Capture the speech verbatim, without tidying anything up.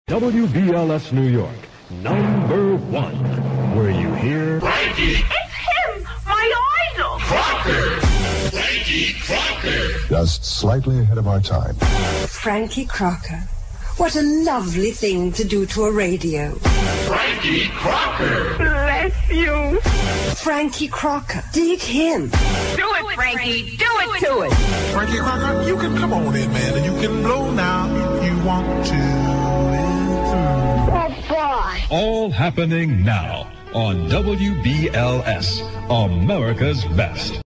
W B L S New York, number one, where you hear... Frankie! It's him! My idol! Crocker! Frankie Crocker! Just slightly ahead of our time. Frankie Crocker. What a lovely thing to do to a radio. Frankie Crocker! Bless you! Frankie Crocker. Dig him. Do it, Frankie! Do it to it! Frankie Crocker, you can come on in, man, and you can blow now if you want to. Oh, boy! All happening now on W B L S, America's Best.